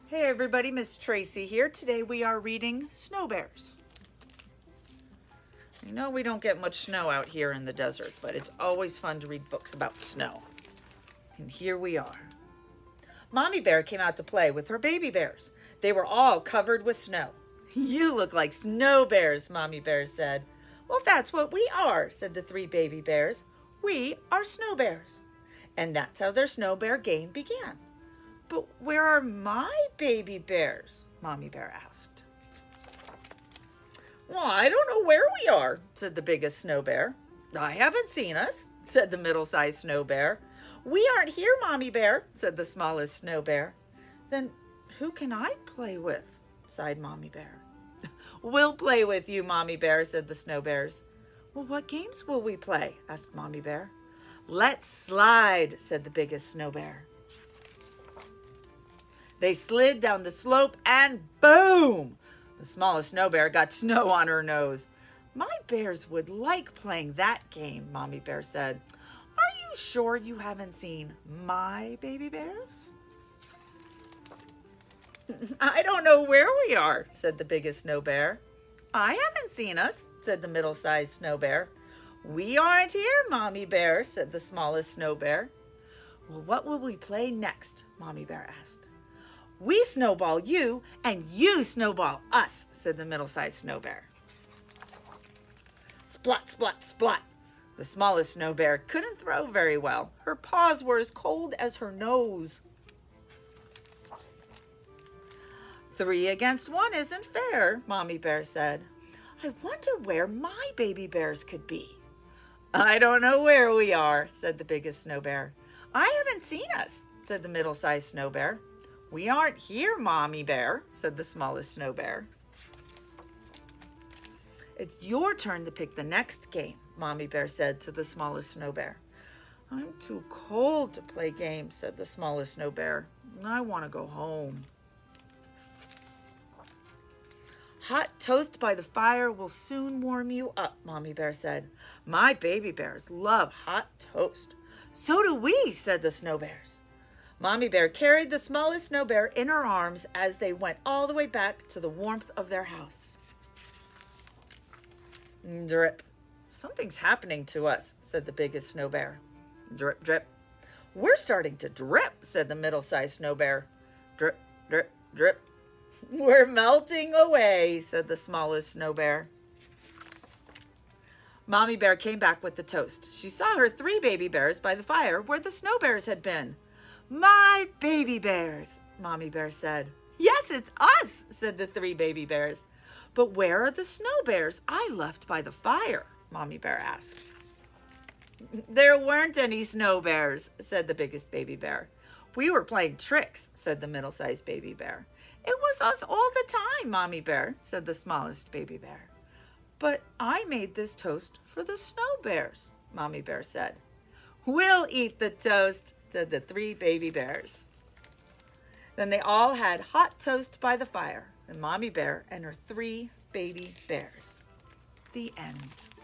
Hey everybody, Miss Tracy here. Today we are reading Snow Bears. I know we don't get much snow out here in the desert, but it's always fun to read books about snow. And here we are. Mommy Bear came out to play with her baby bears. They were all covered with snow. You look like snow bears, Mommy Bear said. Well, that's what we are, said the three baby bears. We are snow bears. And that's how their snow bear game began. But where are my baby bears? Mommy Bear asked. Well, I don't know where we are, said the biggest snow bear. I haven't seen us, said the middle-sized snow bear. We aren't here, Mommy Bear, said the smallest snow bear. Then who can I play with? Sighed Mommy Bear. We'll play with you, Mommy Bear, said the snow bears. Well, what games will we play? Asked Mommy Bear. Let's slide, said the biggest snow bear. They slid down the slope and boom! The smallest snow bear got snow on her nose. My bears would like playing that game, Mommy Bear said. Are you sure you haven't seen my baby bears? I don't know where we are, said the biggest snow bear. I haven't seen us, said the middle-sized snow bear. We aren't here, Mommy Bear, said the smallest snow bear. Well, what will we play next? Mommy Bear asked. We snowball you, and you snowball us, said the middle-sized snow bear. Splot, splot, splot. The smallest snow bear couldn't throw very well. Her paws were as cold as her nose. 3 against 1 isn't fair, Mommy Bear said. I wonder where my baby bears could be. I don't know where we are, said the biggest snow bear. I haven't seen us, said the middle-sized snow bear. We aren't here, Mommy Bear, said the smallest snow bear. It's your turn to pick the next game, Mommy Bear said to the smallest snow bear. I'm too cold to play games, said the smallest snow bear. I want to go home. Hot toast by the fire will soon warm you up, Mommy Bear said. My baby bears love hot toast. So do we, said the snow bears. Mommy Bear carried the smallest snow bear in her arms as they went all the way back to the warmth of their house. Drip. Something's happening to us, said the biggest snow bear. Drip, drip. We're starting to drip, said the middle-sized snow bear. Drip, drip, drip. We're melting away, said the smallest snow bear. Mommy Bear came back with the toast. She saw her 3 baby bears by the fire where the snow bears had been. My baby bears, Mommy Bear said. Yes, it's us, said the 3 baby bears. But where are the snow bears I left by the fire? Mommy Bear asked. There weren't any snow bears, said the biggest baby bear. We were playing tricks, said the middle-sized baby bear. It was us all the time, Mommy Bear, said the smallest baby bear. But I made this toast for the snow bears, Mommy Bear said. We'll eat the toast, said the 3 baby bears. Then they all had hot toast by the fire, and Mommy Bear and her 3 baby bears. The end.